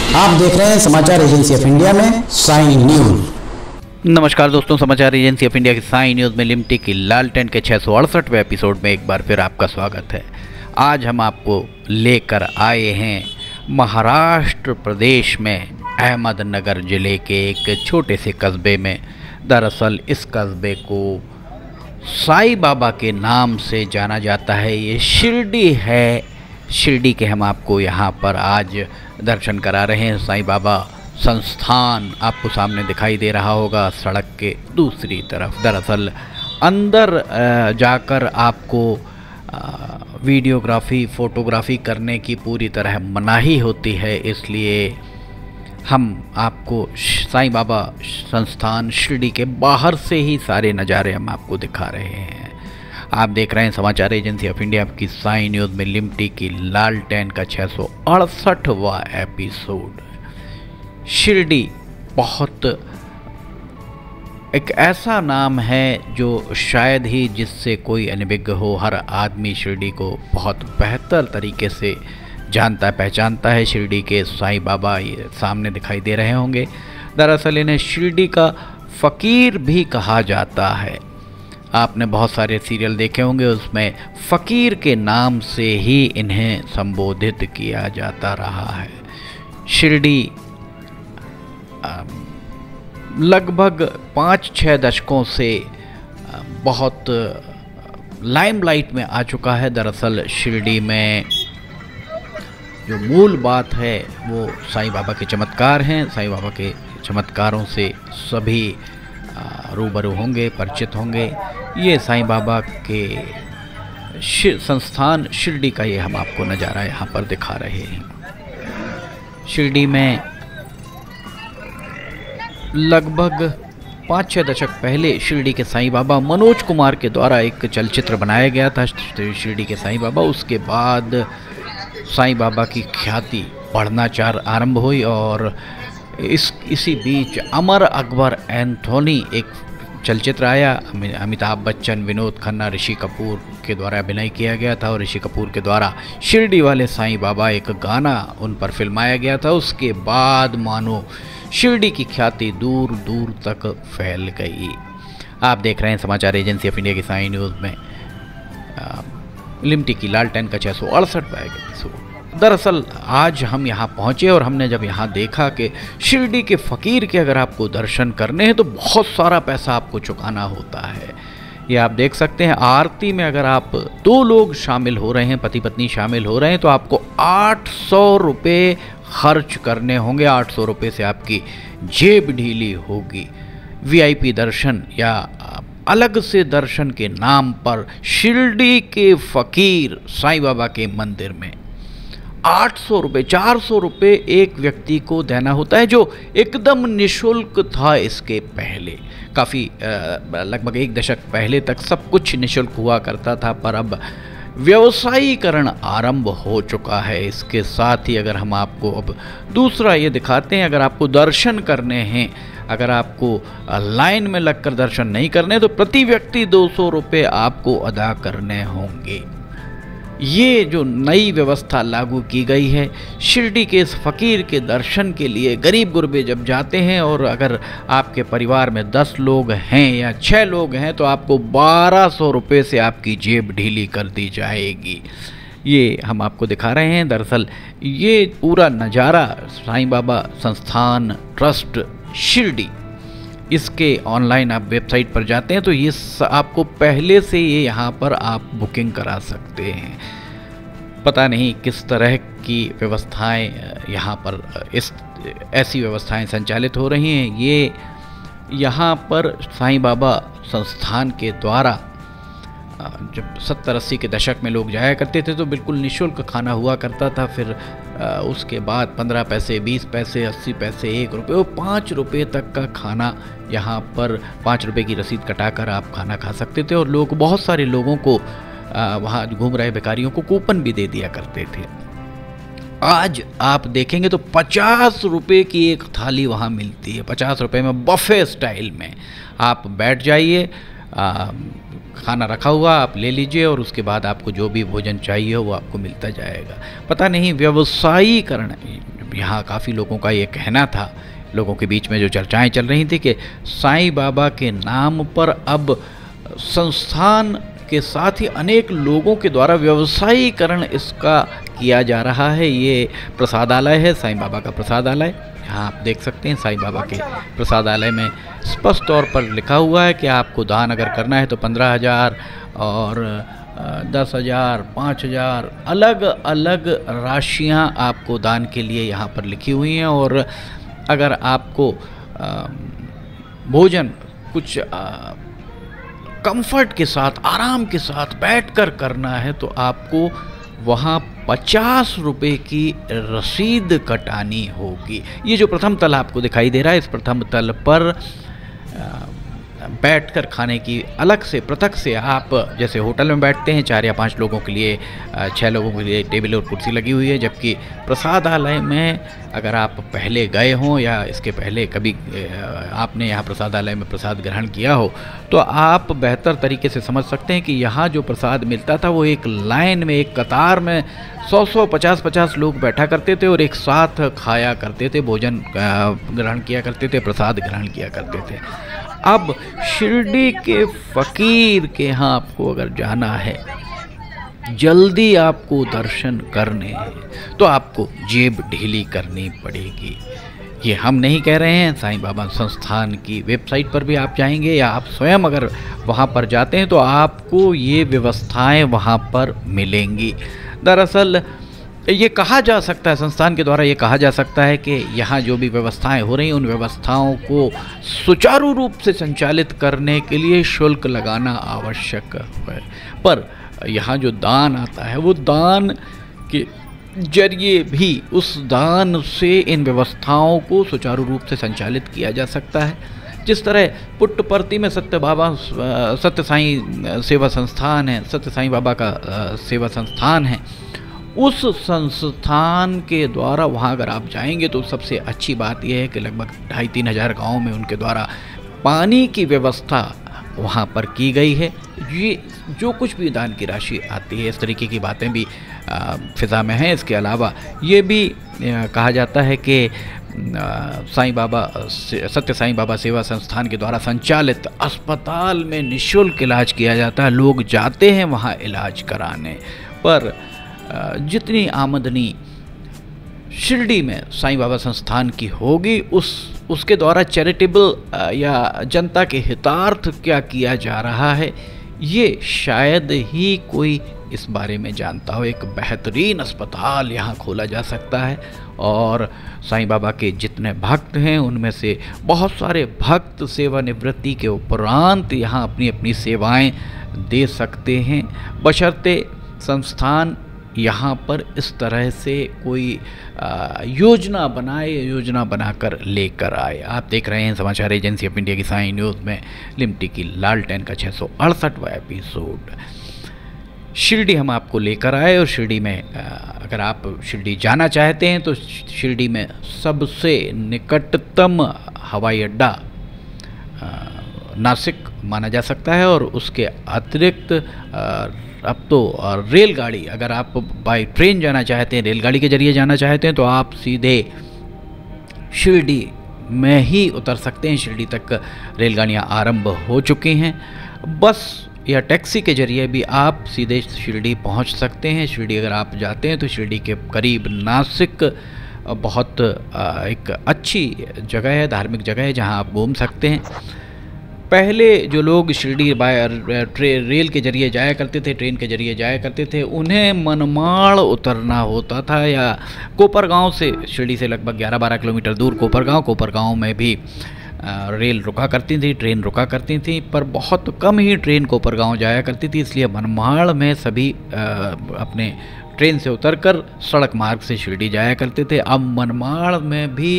आप देख रहे हैं समाचार एजेंसी ऑफ इंडिया में साई न्यूज। नमस्कार दोस्तों, समाचार एजेंसी ऑफ इंडिया की साई न्यूज में लिमटी की लालटेन के 668वें एपिसोड में एक बार फिर आपका स्वागत है। आज हम आपको लेकर आए हैं महाराष्ट्र प्रदेश में अहमदनगर जिले के एक छोटे से कस्बे में। दरअसल इस कस्बे को साईं बाबा के नाम से जाना जाता है। ये शिरडी है। शिरडी के हम आपको यहाँ पर आज दर्शन करा रहे हैं। साईं बाबा संस्थान आपको सामने दिखाई दे रहा होगा सड़क के दूसरी तरफ। दरअसल अंदर जाकर आपको वीडियोग्राफी फ़ोटोग्राफी करने की पूरी तरह मनाही होती है, इसलिए हम आपको साईं बाबा संस्थान शिरडी के बाहर से ही सारे नज़ारे हम आपको दिखा रहे हैं। आप देख रहे हैं समाचार एजेंसी ऑफ इंडिया की साई न्यूज़ में लिमटी की लालटेन का 668वां एपिसोड। शिरडी बहुत एक ऐसा नाम है जो शायद ही जिससे कोई अनभिज्ञ हो, हर आदमी शिरडी को बहुत बेहतर तरीके से जानता पहचानता है। शिरडी के साईं बाबा ये सामने दिखाई दे रहे होंगे। दरअसल इन्हें शिरडी का फ़कीर भी कहा जाता है। आपने बहुत सारे सीरियल देखे होंगे, उसमें फ़कीर के नाम से ही इन्हें संबोधित किया जाता रहा है। शिरडी लगभग 5-6 दशकों से बहुत लाइमलाइट में आ चुका है। दरअसल शिरडी में जो मूल बात है वो साईं बाबा के चमत्कार हैं। साईं बाबा के चमत्कारों से सभी रूबरू होंगे, परिचित होंगे। ये साईं बाबा के संस्थान शिरडी का ये हम आपको नज़ारा यहाँ पर दिखा रहे हैं। शिरडी में लगभग 5-6 दशक पहले शिरडी के साईं बाबा मनोज कुमार के द्वारा एक चलचित्र बनाया गया था, शिरडी के साईं बाबा। उसके बाद साईं बाबा की ख्याति बढ़ना आरंभ हुई और इसी बीच अमर अकबर एंथोनी एक चलचित्र आया। अमिताभ बच्चन, विनोद खन्ना, ऋषि कपूर के द्वारा अभिनय किया गया था और ऋषि कपूर के द्वारा शिरडी वाले साईं बाबा एक गाना उन पर फिल्माया गया था। उसके बाद मानो शिरडी की ख्याति दूर दूर तक फैल गई। आप देख रहे हैं समाचार एजेंसी ऑफ इंडिया की साई न्यूज़ में लिमटी की लालटेन का 668वां एपिसोड। दरअसल आज हम यहाँ पहुँचे और हमने जब यहाँ देखा कि शिरडी के फ़कीर के अगर आपको दर्शन करने हैं तो बहुत सारा पैसा आपको चुकाना होता है। ये आप देख सकते हैं, आरती में अगर आप 2 लोग शामिल हो रहे हैं, पति पत्नी शामिल हो रहे हैं, तो आपको 800 रुपये खर्च करने होंगे। 800 रुपये से आपकी जेब ढीली होगी। VIP दर्शन या अलग से दर्शन के नाम पर शिरडी के फ़कीर साईं बाबा के मंदिर में 800 रुपये, 400 रुपये एक व्यक्ति को देना होता है, जो एकदम निःशुल्क था इसके पहले। काफ़ी लगभग 1 दशक पहले तक सब कुछ निःशुल्क हुआ करता था, पर अब व्यवसायीकरण आरंभ हो चुका है। इसके साथ ही अगर हम आपको अब दूसरा ये दिखाते हैं, अगर आपको दर्शन करने हैं, अगर आपको लाइन में लगकर दर्शन नहीं करने, तो प्रति व्यक्ति 200 रुपये आपको अदा करने होंगे। ये जो नई व्यवस्था लागू की गई है, शिरडी के इस फ़कीर के दर्शन के लिए गरीब गुरबे जब जाते हैं, और अगर आपके परिवार में 10 लोग हैं या 6 लोग हैं, तो आपको 1200 रुपये से आपकी जेब ढीली कर दी जाएगी। ये हम आपको दिखा रहे हैं। दरअसल ये पूरा नज़ारा साईं बाबा संस्थान ट्रस्ट शिरडी, इसके ऑनलाइन आप वेबसाइट पर जाते हैं तो ये आपको पहले से ये यहाँ पर आप बुकिंग करा सकते हैं। पता नहीं किस तरह की व्यवस्थाएं यहाँ पर ऐसी व्यवस्थाएं संचालित हो रही हैं। ये यहाँ पर साईं बाबा संस्थान के द्वारा जब 70-80 के दशक में लोग जाया करते थे तो बिल्कुल निःशुल्क खाना हुआ करता था। फिर उसके बाद 15 पैसे, 20 पैसे, 80 पैसे, 1 रुपये और 5 रुपये तक का खाना यहाँ पर 5 रुपये की रसीद कटाकर आप खाना खा सकते थे। और लोग, बहुत सारे लोगों को वहाँ घूम रहे भिखारियों को कूपन भी दे दिया करते थे। आज आप देखेंगे तो 50 रुपये की एक थाली वहाँ मिलती है। 50 रुपये में बफे स्टाइल में आप बैठ जाइए, खाना रखा हुआ आप ले लीजिए और उसके बाद आपको जो भी भोजन चाहिए वो आपको मिलता जाएगा। पता नहीं व्यवसायीकरण यहाँ काफ़ी लोगों का ये कहना था, लोगों के बीच में जो चर्चाएं चल रही थी कि साईं बाबा के नाम पर अब संस्थान के साथ ही अनेक लोगों के द्वारा व्यवसायीकरण इसका किया जा रहा है। ये प्रसादालय है, साईं बाबा का प्रसादालय। यहाँ आप देख सकते हैं साईं बाबा के प्रसादालय में स्पष्ट तौर पर लिखा हुआ है कि आपको दान अगर करना है तो 15,000 और 10,000, 5,000 अलग अलग राशियाँ आपको दान के लिए यहाँ पर लिखी हुई हैं। और अगर आपको भोजन कुछ कंफर्ट के साथ, आराम के साथ बैठकर करना है तो आपको वहाँ 50 रुपये की रसीद कटानी होगी। ये जो प्रथम तल आपको दिखाई दे रहा है, इस प्रथम तल पर बैठकर खाने की अलग से पृथक से, आप जैसे होटल में बैठते हैं 4 या 5 लोगों के लिए, 6 लोगों के लिए टेबल और कुर्सी लगी हुई है, जबकि प्रसादालय में अगर आप पहले गए हों या इसके पहले कभी आपने यहाँ प्रसादालय में प्रसाद ग्रहण किया हो तो आप बेहतर तरीके से समझ सकते हैं कि यहाँ जो प्रसाद मिलता था वो एक लाइन में, एक कतार में 100-100, 50-50 लोग बैठा करते थे और एक साथ खाया करते थे, भोजन ग्रहण किया करते थे, प्रसाद ग्रहण किया करते थे। अब शिरडी के फ़कीर के यहाँ आपको अगर जाना है, जल्दी आपको दर्शन करने हैं तो आपको जेब ढीली करनी पड़ेगी। ये हम नहीं कह रहे हैं, साईं बाबा संस्थान की वेबसाइट पर भी आप जाएंगे या आप स्वयं अगर वहाँ पर जाते हैं तो आपको ये व्यवस्थाएं वहाँ पर मिलेंगी। दरअसल ये कहा जा सकता है, संस्थान के द्वारा ये कहा जा सकता है कि यहाँ जो भी व्यवस्थाएं हो रही हैं उन व्यवस्थाओं को सुचारू रूप से संचालित करने के लिए शुल्क लगाना आवश्यक है। पर यहाँ जो दान आता है वो दान के जरिए भी, उस दान से इन व्यवस्थाओं को सुचारू रूप से संचालित किया जा सकता है। जिस तरह पुट्टपर्ती में सत्य साईं सेवा संस्थान है, सत्य साईं बाबा का सेवा संस्थान है, उस संस्थान के द्वारा वहाँ अगर आप जाएंगे तो सबसे अच्छी बात यह है कि लगभग 2,500-3 हज़ार गाँव में उनके द्वारा पानी की व्यवस्था वहाँ पर की गई है। ये जो कुछ भी दान की राशि आती है, इस तरीके की बातें भी फिज़ा में हैं। इसके अलावा ये भी कहा जाता है कि साईं बाबा सत्य साईं बाबा सेवा संस्थान के द्वारा संचालित अस्पताल में निःशुल्क इलाज किया जाता है। लोग जाते हैं वहाँ इलाज कराने, पर जितनी आमदनी शिरडी में साईं बाबा संस्थान की होगी उसके द्वारा चैरिटेबल या जनता के हितार्थ क्या किया जा रहा है ये शायद ही कोई इस बारे में जानता हो। एक बेहतरीन अस्पताल यहाँ खोला जा सकता है और साईं बाबा के जितने भक्त हैं उनमें से बहुत सारे भक्त सेवानिवृत्ति के उपरांत यहाँ अपनी अपनी सेवाएं दे सकते हैं, बशर्ते संस्थान यहाँ पर इस तरह से कोई योजना बनाए, योजना बनाकर लेकर आए। आप देख रहे हैं समाचार एजेंसी ऑफ इंडिया की साईं न्यूज़ में लिमटी की लालटेन का 668वां एपिसोड। शिरडी हम आपको लेकर आए और शिरडी में अगर आप शिरडी जाना चाहते हैं तो शिरडी में सबसे निकटतम हवाई अड्डा नासिक माना जा सकता है और उसके अतिरिक्त अब तो रेलगाड़ी, अगर आप बाय ट्रेन जाना चाहते हैं, रेलगाड़ी के ज़रिए जाना चाहते हैं तो आप सीधे शिरडी में ही उतर सकते हैं। शिरडी तक रेलगाड़ियाँ आरंभ हो चुकी हैं। बस या टैक्सी के ज़रिए भी आप सीधे शिरडी पहुंच सकते हैं। शिरडी अगर आप जाते हैं तो शिरडी के करीब नासिक बहुत एक अच्छी जगह है, धार्मिक जगह है जहां आप घूम सकते हैं। पहले जो लोग शिरडी रेल के ज़रिए जाया करते थे, ट्रेन के ज़रिए जाया करते थे, उन्हें मनमाड़ उतरना होता था या कोपरगांव से, शिरडी से लगभग 11-12 किलोमीटर दूर कोपरगांव में भी रेल रुका करती थी, ट्रेन रुका करती थी, पर बहुत कम ही ट्रेन कोपरगांव जाया करती थी। इसलिए मनमाड़ में सभी अपने ट्रेन से उतरकर सड़क मार्ग से शिरडी जाया करते थे। अब मनमाड़ में भी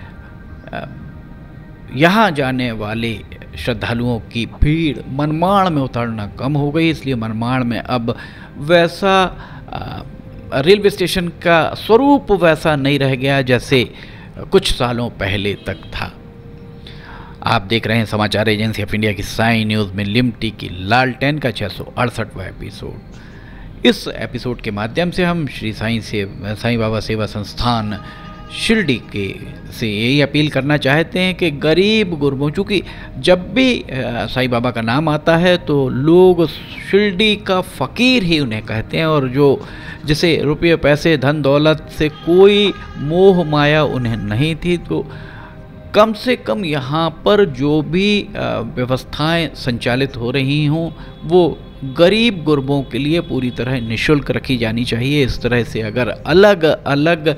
यहाँ जाने वाले श्रद्धालुओं की भीड़ मनमाड़ में उतरना कम हो गई, इसलिए मनमाड़ में अब वैसा रेलवे स्टेशन का स्वरूप वैसा नहीं रह गया जैसे कुछ सालों पहले तक था। आप देख रहे हैं समाचार एजेंसी ऑफ इंडिया की साईं न्यूज़ में लिमटी की लालटेन का 668वां एपिसोड। इस एपिसोड के माध्यम से हम श्री साईं बाबा सेवा संस्थान शिरडी के से यही अपील करना चाहते हैं कि गरीब गुरबों, चूँकि जब भी साईं बाबा का नाम आता है तो लोग शिरडी का फ़कीर ही उन्हें कहते हैं, और जो जिसे रुपये पैसे धन दौलत से कोई मोह माया उन्हें नहीं थी, तो कम से कम यहाँ पर जो भी व्यवस्थाएं संचालित हो रही हों वो गरीब गुरबों के लिए पूरी तरह निःशुल्क रखी जानी चाहिए। इस तरह से अगर अलग अलग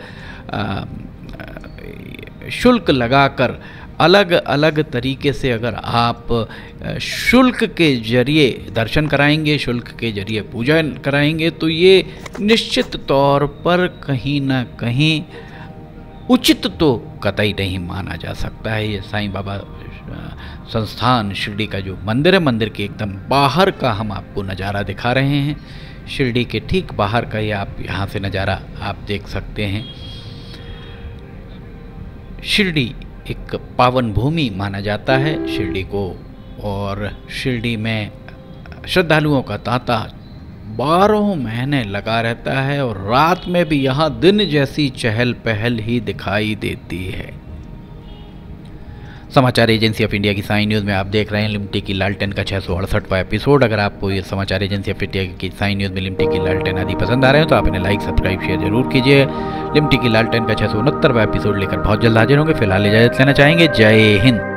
शुल्क लगाकर अलग अलग तरीके से अगर आप शुल्क के जरिए दर्शन कराएंगे, शुल्क के जरिए पूजा कराएंगे, तो ये निश्चित तौर पर कहीं ना कहीं उचित तो कतई नहीं माना जा सकता है। ये साईं बाबा संस्थान शिरडी का जो मंदिर है, मंदिर के एकदम बाहर का हम आपको नज़ारा दिखा रहे हैं। शिरडी के ठीक बाहर का ये आप यहाँ से नज़ारा आप देख सकते हैं। शिरडी एक पावन भूमि माना जाता है शिरडी को, और शिरडी में श्रद्धालुओं का तांता 12 महीने लगा रहता है, और रात में भी यहाँ दिन जैसी चहल पहल ही दिखाई देती है। समाचार एजेंसी ऑफ इंडिया की साई न्यूज़ में आप देख रहे हैं लिमटी की लालटेन का 668वां एपिसोड। अगर आपको ये समाचार एजेंसी ऑफ इंडिया की साई न्यूज़ में लिमटी की लालटेन आदि पसंद आ रहे हैं तो आप इन्हें लाइक सब्सक्राइब शेयर जरूर कीजिए। लिमटी की लालटेन का 669वां एपिसोड लेकर बहुत जल्द हाजिर होंगे। फिलहाल इजाज़त लेना चाहेंगे। जय हिंद।